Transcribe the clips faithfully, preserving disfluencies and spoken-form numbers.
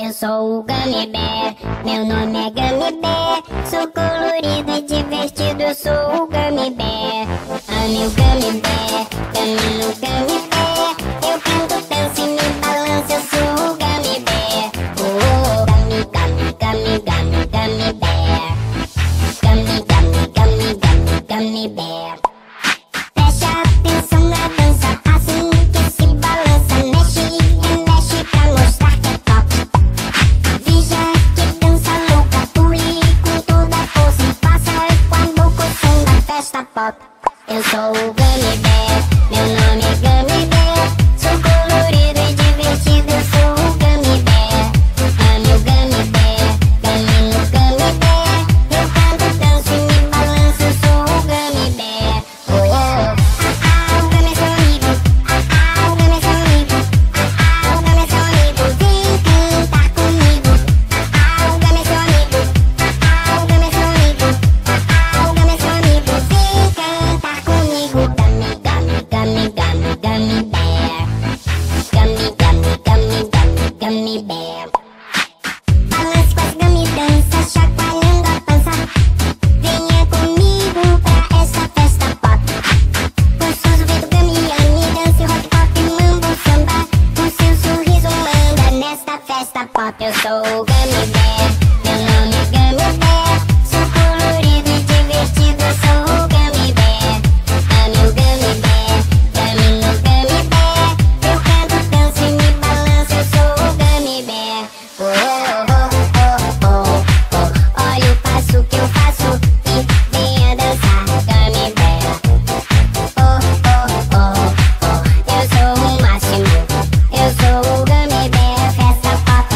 Eu sou o Gummy Bear, meu nome é Gummy Bear. Sou colorido e divertido, eu sou o Gummy Bear. Ame o Gummy Bear, ame no Gummy Bear. Eu canto, danço e me balanço, eu sou o Gummy Bear. Oh, Gummy, Gummy, Gummy, Gummy, Gummy Bear. Gummy, Gummy, Gummy, Gummy, Gummy Bear. Preste atenção na dança, assim que se balança. Mexe e mexe pra mostrar que é top. Veja que dança louca, pule com toda a força e faça com a boca o som da festa pop. Eu sou o Gummy Bear, meu nome é Gummy Bear. Sou colorido e divertido, eu sou o Gummy Bear. Ame o Gummy Bear, Gummy no Gummy Bear. Eu canto, danço e me balanço, eu sou o Gummy Bear. Oh, oh. Ah, ah, o Gummy é seu amigo. Ah, ah, o Gummy é seu amigo. Ah, ah, o Gummy é seu amigo. Vem cantar comigo. Ah, ah, o Gummy é seu amigo. Ah, ah, o Gummy é seu amigo. Ah, ah, o Gummy é seu amigo. Vem cantar comigo. Gummy, Gummy, Gummy, Gummy, Gummy Bear. Gummy, Gummy, Gummy, Gummy, Gummy Bear. Balance com as Gummy danças, chacoalhando a pança. Venha comigo pra essa festa pop. Com seus ouvidos Gummy, Yummy, dance rock pop, mambo, samba. Com seu sorriso manda nesta festa pop. Eu sou o Gummy Bear, meu nome é Gummy Bear. Sou colorido e divertido, eu sou o Gummy Bear. Ame o Gummy Bear, Gummy no Gummy Bear. Eu canto, danço e me balanço, eu sou o Gummy Bear. Oh, oh, oh, oh, oh, oh. Olha o passo que eu faço e venha dançar, Gummy Bear. Oh, oh, oh, oh. Eu sou o máximo, eu sou o Gummy Bear, festa pop.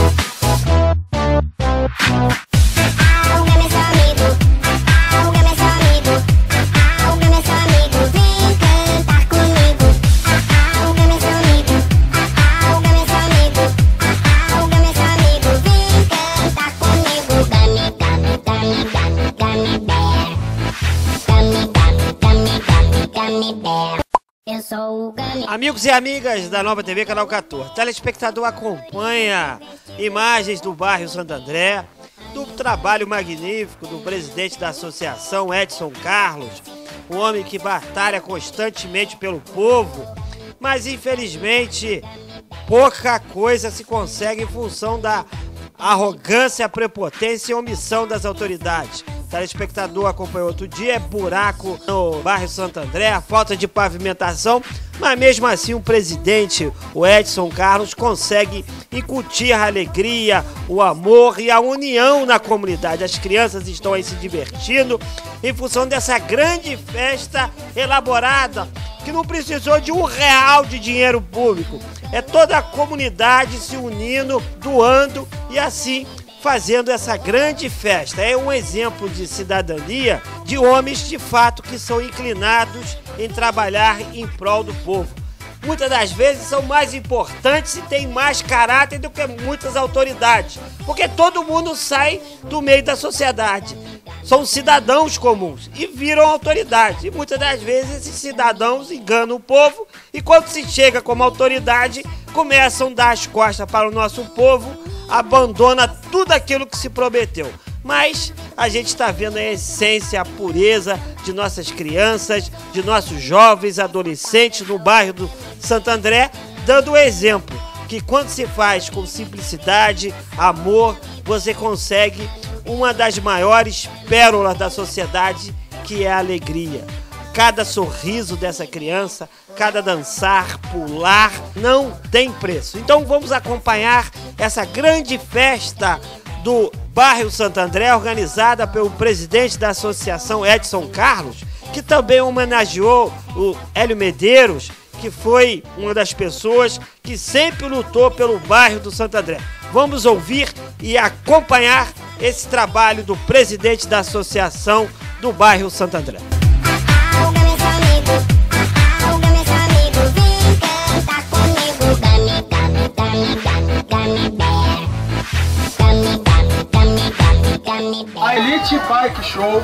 Ah, o Gummy é seu amigo. Ah, o Gummy é seu amigo. Ah, o Gummy é seu amigo. Vem cantar comigo. Ah, o Gummy é seu amigo. Ah, o Gummy é seu amigo. Ah, o Gummy é seu amigo. Vem cantar comigo. Gummy, Gummy, Gummy, Gummy, Gummy Bear. Gummy, Gummy, Gummy, Gummy, Gummy Bear. Eu sou o Gummy. Amigos e amigas da Nova T V Canal quatorze, telespectador acompanha imagens do bairro Santo André, do trabalho magnífico do presidente da associação, Edson Carlos, um homem que batalha constantemente pelo povo, mas infelizmente pouca coisa se consegue em função da arrogância, prepotência e omissão das autoridades. O telespectador acompanhou outro dia, é buraco no bairro Santo André, a falta de pavimentação, mas mesmo assim o presidente, o Edson Carlos, consegue incutir a alegria, o amor e a união na comunidade. As crianças estão aí se divertindo em função dessa grande festa elaborada, que não precisou de um real de dinheiro público. É toda a comunidade se unindo, doando e assim fazendo essa grande festa. É um exemplo de cidadania, de homens de fato que são inclinados em trabalhar em prol do povo. Muitas das vezes são mais importantes e têm mais caráter do que muitas autoridades, porque todo mundo sai do meio da sociedade. São cidadãos comuns e viram autoridade. E muitas das vezes esses cidadãos enganam o povo e quando se chega como autoridade, começam a dar as costas para o nosso povo, abandona tudo aquilo que se prometeu. Mas a gente está vendo a essência, a pureza de nossas crianças, de nossos jovens, adolescentes no bairro do Santo André, dando o exemplo que quando se faz com simplicidade, amor, você consegue uma das maiores pérolas da sociedade, que é a alegria. Cada sorriso dessa criança, cada dançar, pular, não tem preço. Então vamos acompanhar essa grande festa do bairro Santo André, organizada pelo presidente da associação, Edson Carlos, que também homenageou o Hélio Medeiros, que foi uma das pessoas que sempre lutou pelo bairro do Santo André. Vamos ouvir e acompanhar esse trabalho do presidente da associação do bairro Santo André. Ah, o Gummy é seu amigo. Ah, o Gummy é seu amigo. Vem cantar comigo. Gummy, Gummy, Gummy, Gummy, Gummy Bear. Gummy, Gummy, Gummy, Gummy, Gummy Bear. A Elite Bike Show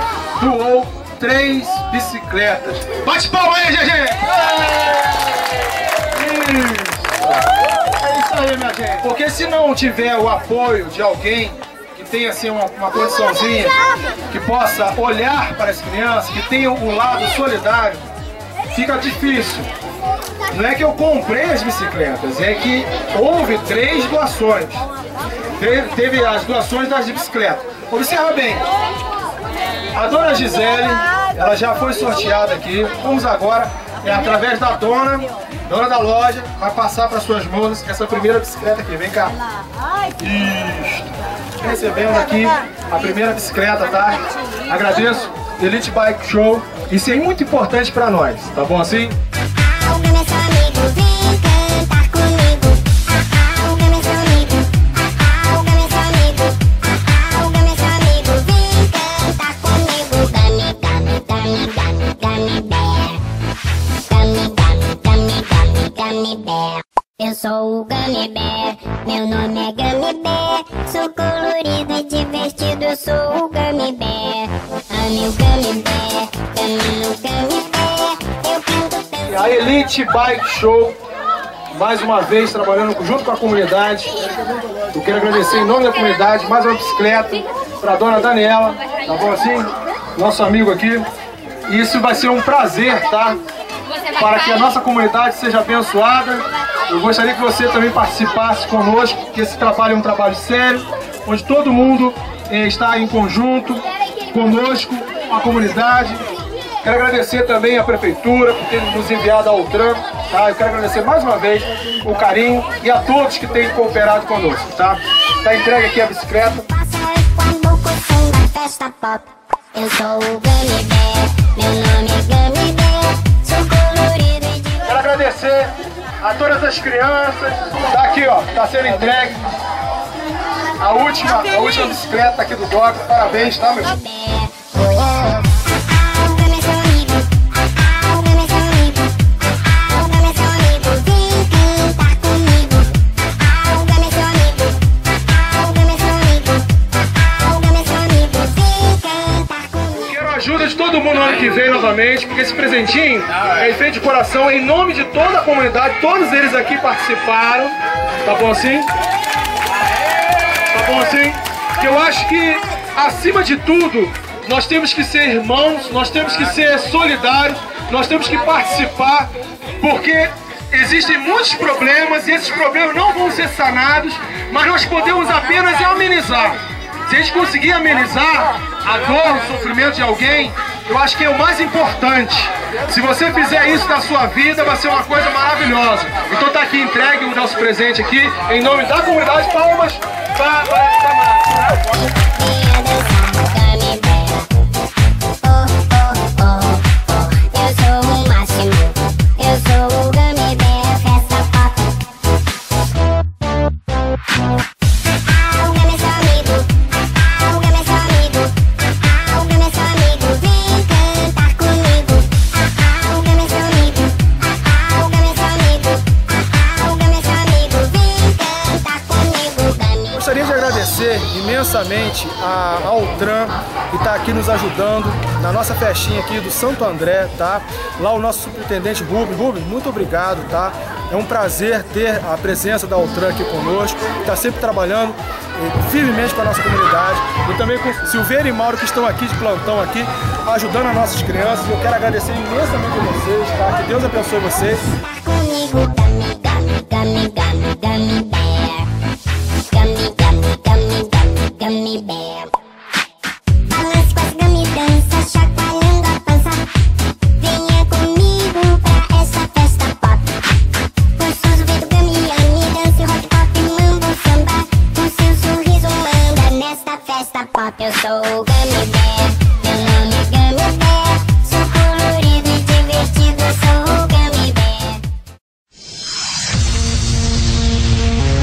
doou três bicicletas. Bate palma aí, G G! É isso aí, minha gente. Porque se não tiver o apoio de alguém que tenha assim uma, uma condiçãozinha, que possa olhar para as crianças, que tenha o lado solidário, fica difícil. Não é que eu comprei as bicicletas, é que houve três doações. Teve, teve as doações das bicicletas. Observa bem, a dona Gisele, ela já foi sorteada aqui. Vamos agora, é através da dona, dona da loja, vai passar para suas mãos essa primeira bicicleta aqui. Vem cá. Isso. Recebendo aqui a primeira bicicleta, tá? Agradeço, Elite Bike Show. Isso é muito importante para nós, tá bom assim? Eu sou o Gummy Bear, meu nome é Gummy Bear. Sou colorido e divertido, eu sou o Gummy Bear. Ame o Gummy Bear, caminho Gummy Bear. Eu canto tanto. E a Elite Bike Show, mais uma vez trabalhando junto com a comunidade. Eu quero agradecer em nome da comunidade, mais uma bicicleta para a dona Daniela, tá bom assim? Nosso amigo aqui. E isso vai ser um prazer, tá? Para que a nossa comunidade seja abençoada. Eu gostaria que você também participasse conosco, porque esse trabalho é um trabalho sério, onde todo mundo eh, está em conjunto conosco, a comunidade. Quero agradecer também a Prefeitura por ter nos enviado ao Altran, tá? Eu quero agradecer mais uma vez o carinho e a todos que têm cooperado conosco, tá? Está entregue aqui a bicicleta. Eu sou o Gummy Bear, meu nome é Gummy Bear. Sou colorido e divertido. Quero agradecer a todas as crianças. Tá aqui, ó, tá sendo entregue a última, a última bicicleta aqui do Doc. Parabéns, tá, meu filho? Ajuda de todo mundo no ano que vem novamente, porque esse presentinho é feito de coração em nome de toda a comunidade. Todos eles aqui participaram, tá bom assim? Tá bom assim? Que eu acho que acima de tudo nós temos que ser irmãos, nós temos que ser solidários, nós temos que participar, porque existem muitos problemas e esses problemas não vão ser sanados, mas nós podemos apenas amenizar. Se a gente conseguir amenizar a dor, o sofrimento de alguém, eu acho que é o mais importante. Se você fizer isso na sua vida, vai ser uma coisa maravilhosa. Então tá aqui entregue o nosso presente aqui, em nome da comunidade. Palmas para a Eu sou o máximo, eu sou o Gummy Bear, festa pop. O Gummy é seu amigo, o Gummy é seu amigo, o Gummy é seu amigo, vem cantar comigo. O Gummy é seu amigo, o Gummy é seu amigo, o Gummy é seu amigo, vem cantar comigo, Gummy. Gostaria de agradecer imensamente a Altran, que está aqui nos ajudando na nossa festinha aqui do Santo André, tá? Lá o nosso superintendente Rubens. Rubens, muito obrigado, tá? É um prazer ter a presença da Altran aqui conosco, está sempre trabalhando eh, firmemente com a nossa comunidade. E também com Silveira e Mauro, que estão aqui de plantão aqui, ajudando as nossas crianças. Eu quero agradecer imensamente a vocês, tá? Que Deus abençoe vocês. Comigo, Gummy, Gummy, Gummy, Gummy, Gummy Bear. Gummy, Gummy, Gummy, Gummy, Gummy Bear. Balance com as Gummy dança, chacoalhando a pança. Venha comigo pra essa festa pop. Gostoso ver do Gummy, Yummy, dance, rock, pop, mambo, samba. Com seu sorriso manda nesta festa pop. Eu sou o Gummy Bear, meu nome é Gummy Bear. Sou colorido e divertido, eu sou o Gummy Bear.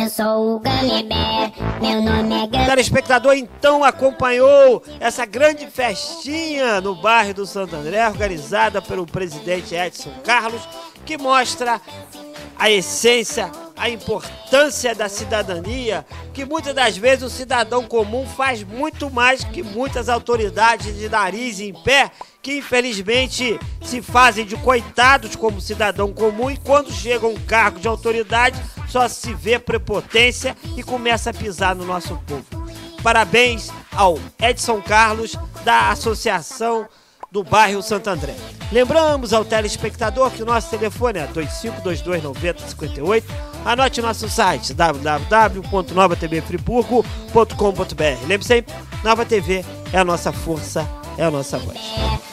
sou o Gummy Bear, meu nome é Gummy. O telespectador então acompanhou essa grande festinha no bairro do Santo André, organizada pelo presidente Edson Carlos, que mostra a essência, a importância da cidadania, que muitas das vezes o cidadão comum faz muito mais que muitas autoridades de nariz em pé, que infelizmente se fazem de coitados como cidadão comum, e quando chega um cargo de autoridade só se vê prepotência e começa a pisar no nosso povo. Parabéns ao Edson Carlos da Associação do Bairro Santo André. Lembramos ao telespectador que o nosso telefone é dois cinco dois dois, nove zero cinco oito. Anote nosso site w w w ponto nova t v friburgo ponto com ponto b r. Lembre sempre, Nova T V é a nossa força, é a nossa voz.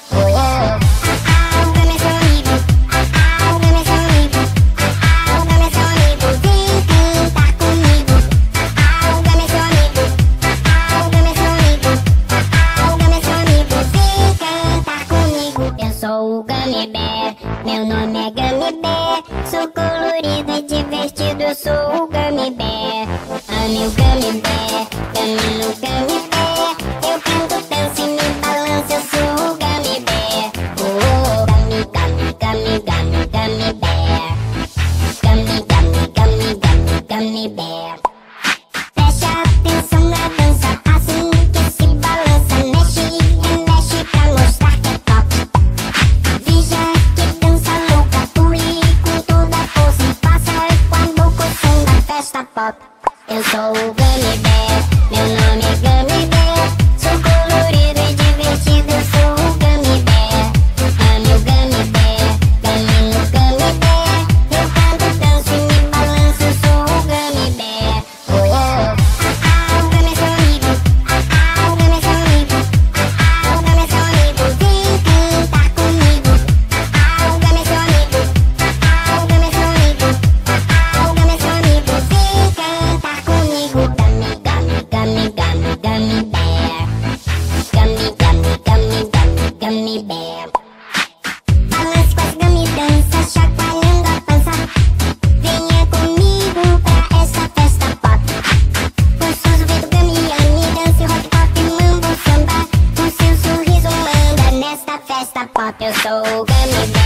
Sou o Gummy Bear, meu nome é Gummy Bear. Sou colorido e divertido, eu sou o Gummy Bear. Ame o Gummy Bear, Gummy no Gummy Bear. Eu canto, danço e me balanço, eu sou o Gummy Bear. Oh, Gummy, Gummy, Gummy, Gummy, Gummy Bear. Gummy, Gummy, Gummy, Gummy, Gummy Bear. Preste atenção na dança, assim que se balança. Mexe e mexe pra mostrar que é top. Veja que dança louca, pule com toda a força e faça com a boca o som da festa pop. Eu sou o Gummy Bear, meu nome é Gummy Bear. Sou colorido e divertido, eu sou o Gummy Bear. Ame o Gummy Bear, Gummy no Gummy Bear. Eu canto, danço e me balanço, eu sou o Gummy Bear. Oh, oh. Ah, o Gummy é seu amigo, ah, o Gummy é seu amigo, ah, o Gummy é seu amigo. Vem cantar comigo. Ah, o Gummy é seu amigo, ah, o Gummy é seu amigo, ah, o Gummy é seu amigo. Vem cantar comigo. Gummy, Gummy, Gummy, Gummy, Gummy Bear. Gummy, Gummy, Gummy, Gummy, Gummy Bear. Balance com as Gummy danças, chacoalhando a pança. Venha comigo pra essa festa pop. Gostoso ver do Gummy, ame, dance, rock, pop, mambo, samba. Com seu sorriso manda nesta festa pop. Eu sou o Gummy Bear.